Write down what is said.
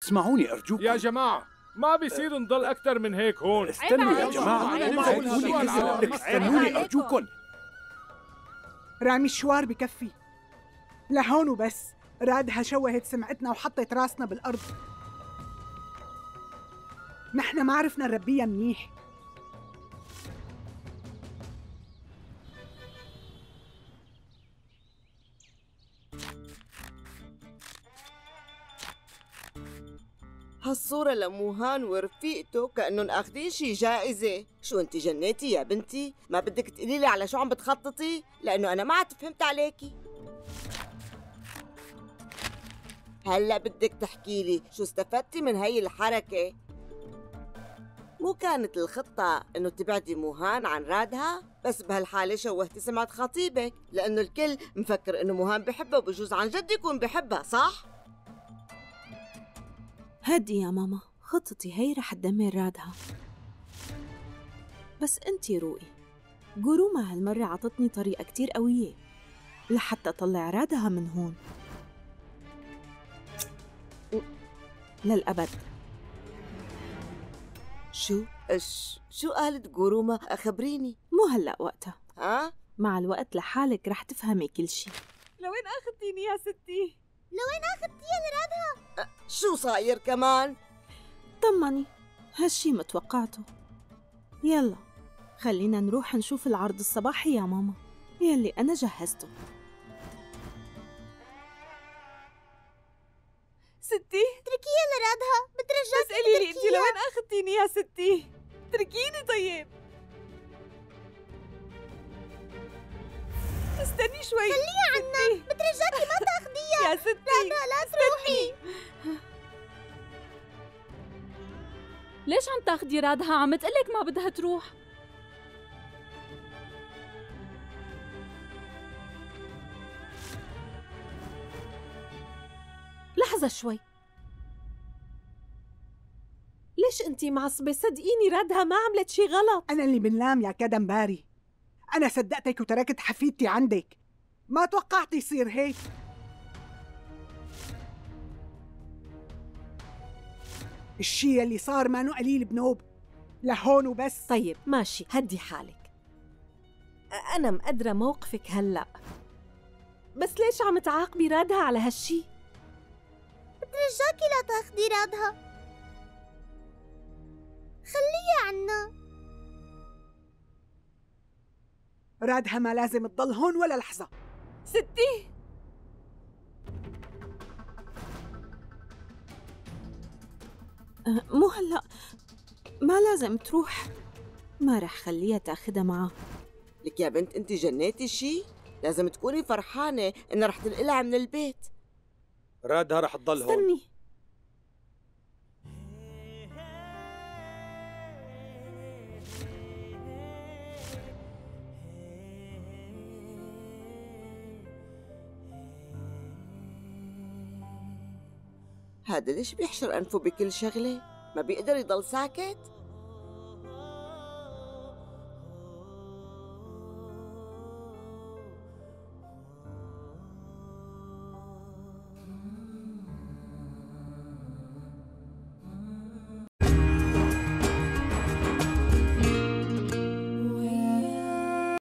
اسمعوني أرجوكم. يا جماعة ما بيصير نضل أكتر من هيك هون. استنوا يا جماعة، استنوني أرجوكم. رامي الشوار بكفي، لهون وبس. رادها شوهت سمعتنا وحطت راسنا بالأرض. نحن ما عرفنا نربيها منيح. هالصورة لموهان ورفيقته كأنهم اخذين شي جائزة. شو انت جنيتي يا بنتي؟ ما بدك تقولي لي على شو عم بتخططي؟ لأنه أنا ما عاد فهمت عليكي. هلأ بدك تحكي لي شو استفدتي من هي الحركة؟ مو كانت الخطة إنه تبعدي موهان عن رادها؟ بس بهالحالة شوهتي سمعة خطيبك، لأنه الكل مفكر إنه موهان بحبها وبجوز عن جد يكون بحبها، صح؟ هدي يا ماما، خطتي هي رح تدمر رادها. بس انتي روقي، جوروما هالمرة عطتني طريقة كتير قوية لحتى أطلع رادها من هون للأبد. شو قالت جوروما؟ أخبريني. مو هلأ وقتها، ها؟ مع الوقت لحالك رح تفهمي كل شي. لوين أخذتيني يا ستي؟ لوين أخذتيها لرادها؟ شو صاير كمان؟ طمني، هالشي متوقعته. يلا خلينا نروح نشوف العرض الصباحي يا ماما يلي أنا جهزته. ستي اتركيها لرادها، بترجاكي. بس قولي لي انت لوين اخذتيني يا ستي؟ اتركيني طيب. استني شوي، خليها عنا، بترجاكي ما تاخديها يا ستي. رادها لا تروحي. ليش عم تاخدي رادها؟ عم تقلك ما بدها تروح. لحظة شوي، ليش انتي معصبة؟ صدقيني رادها ما عملت شي غلط. أنا اللي بنلام يا كدم باري. أنا صدقتك وتركت حفيدتي عندك، ما توقعت يصير هيك. الشي اللي صار مانو قليل بنوب، لهون وبس. طيب ماشي، هدي حالك، أنا مقدرة موقفك هلأ، بس ليش عم تعاقبي رادها على هالشي؟ بترجاكي لا تاخدي رادها، خليها عنا. رادها ما لازم تضل هون ولا لحظة. ستي مو هلأ، ما لازم تروح. ما رح خليها تاخدها معها. لك يا بنت انت جنيتي شي؟ لازم تكوني فرحانة انها رح تنقلها من البيت. رادها رح تضل هون. استني، هذا ليش بيحشر أنفه بكل شغلة؟ ما بيقدر يضل ساكت؟